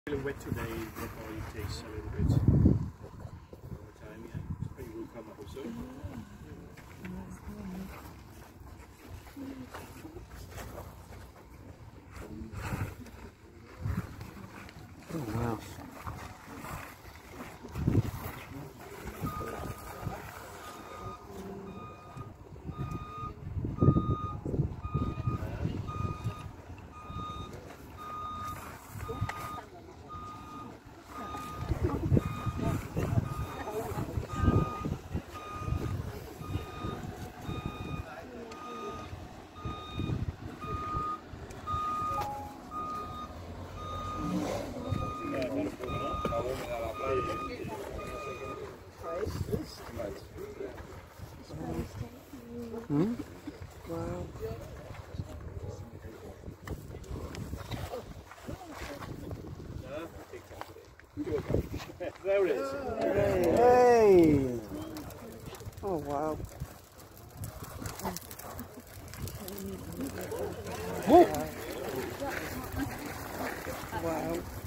Feeling wet today, the body takes a little bit over time, yeah. Spring will come also. Oh wow. Hmm? Wow. There it is. Hey! Oh wow. Whoa. Wow.